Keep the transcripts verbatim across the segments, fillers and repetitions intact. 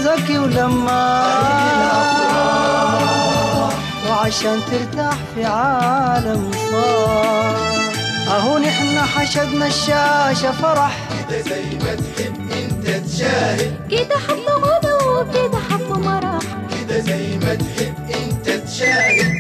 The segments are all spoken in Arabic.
ذكي ولماح، وعشان ترتاح في عالم صار اهو نحن حشدنا الشاشة فرح كده زي ما تحب انت تشاهد، كده حب غنى وكده حب مرح، كده زي ما تحب انت تشاهد.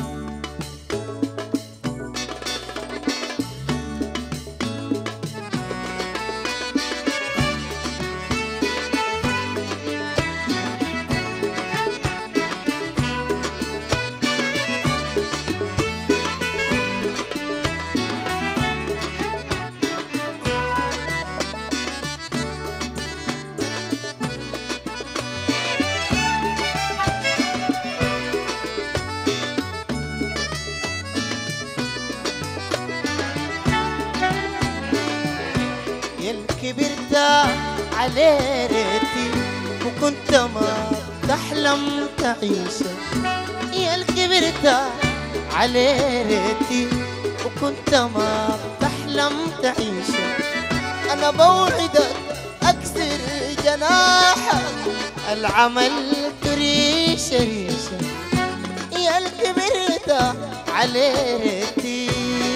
كبرت على ريتي وكنت ما تحلم تعيشه، يا الكبرت على ريتي وكنت ما تحلم تعيشه. انا بوعدك اكسر جناحك العمل تريش ريشه، يا الكبرت على ريتي.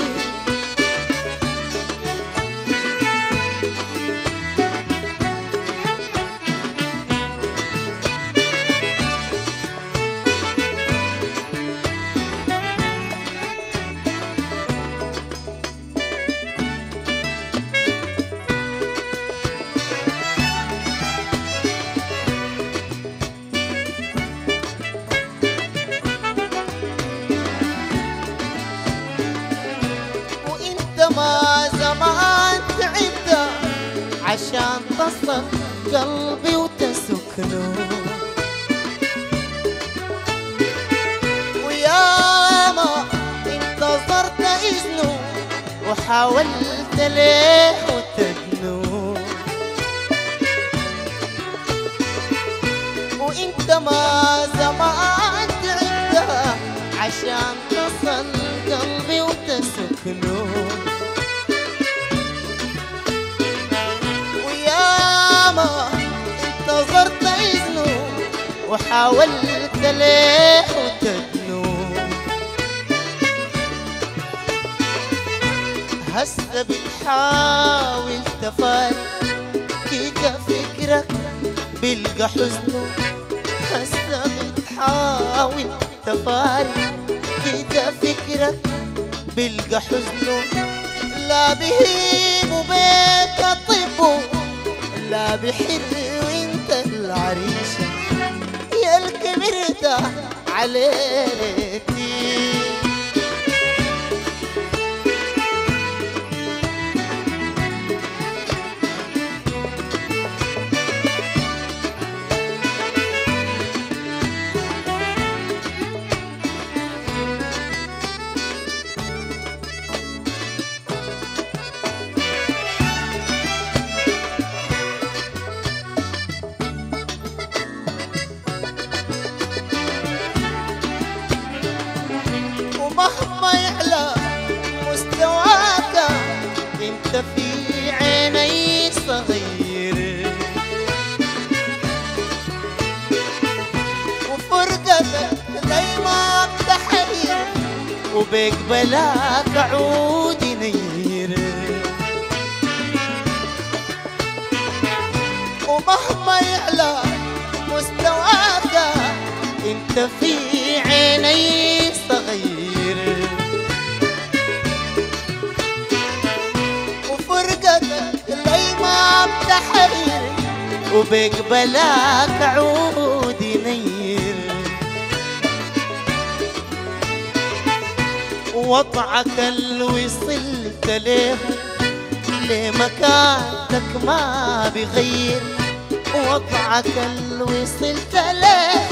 ما زمان تعبت عشان تصل قلبي وتسكنه، وياما انتظرت إذنه وحاولت ليه وتدنو، وانت ما زمان تعبت عشان تصل قلبي وتسكنه، انتظرت إذنه وحاولت ليه وتدنو. هسه بتحاول تفارق كده فكرك بلقى حزنه، هسه بتحاول تفارق كده فكرك بلقى حزنه. لا بهيم وبيك طبه لا بحلو انت العريشة، يا الكبرت عليتي. مهما يعلى مستواك انت في عيني صغير، وفرقتك دايما بتحير وبقبلك عود ينير. ومهما يعلى مستواك انت في عيني صغير، وفرقتك اللي ما بتحير وبقبلك عود ينير. وضعك اللي وصلت له لمكانتك ما بغير، وضعك اللي وصلت له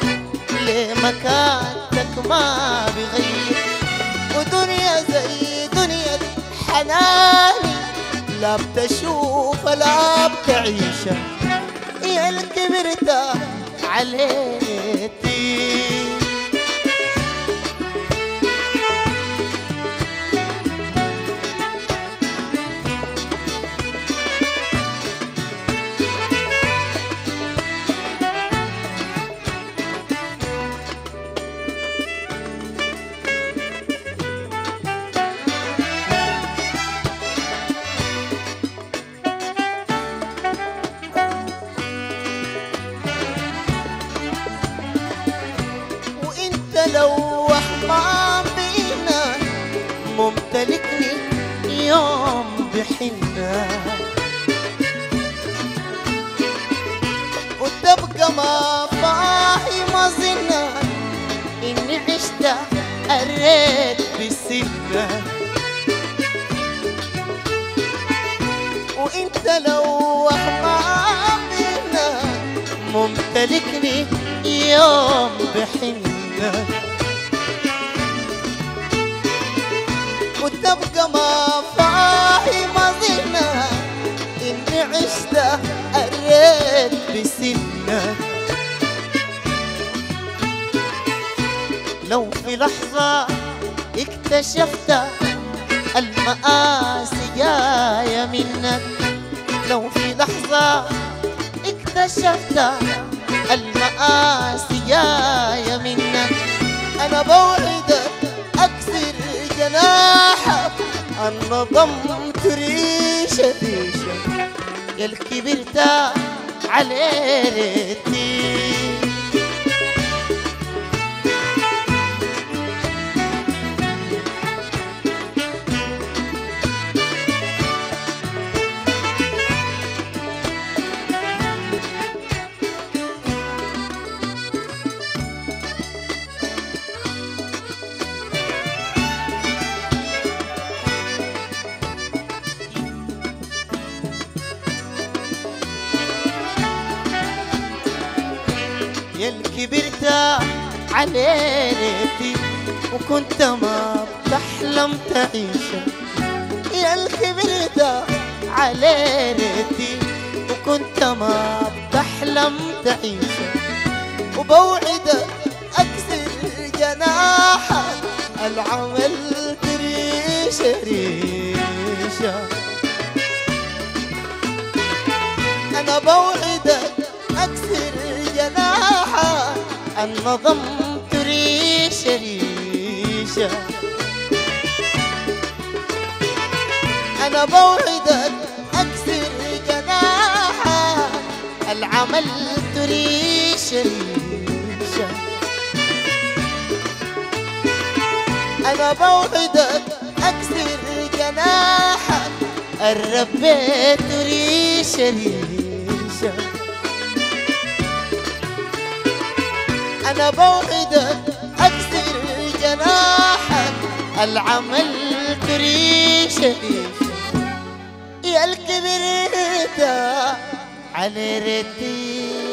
لمكانتك ما بغير. ودنيا زي دنيا حناني لا بتشوف لا بتعيشها، يا الكبرت عليتي. وانت لو وحمان بينا ممتلكني يوم بحنا، وتبقى ما فاهم ظنك اني عشت قريت بسنك، وانت لو وحمان بينا ممتلكني يوم بحنك، وتبقى ما فاهم ظنك اني عشت قريت بسنك. لو في لحظة اكتشفت المآسي جاية منك، لو في لحظة اكتشفت المآسي جاية منك، أنا بوعدك أكسر جناحك أن ضمت ريشة ريشة يا الكبرت على ريتي. يا الكبرت على ريتي وكنت ما بتحلم تعيشها، يا الكبرت على ريتي وكنت ما بتحلم تعيشها، وبوعدك أكسر جناحك العمل ريشة ريشة، أنا بوعدك أكسر جناحك أن نظمت ريشة ريشة، أنا بوعدك أكسر جناحك العملت ريشة ريشة، أنا بوعدك أكسر جناحك الربيت ريشة ريشة، أنا بوعدك أكسر جناحك العملت ريشة ريشة يا الكبرت على ريتي.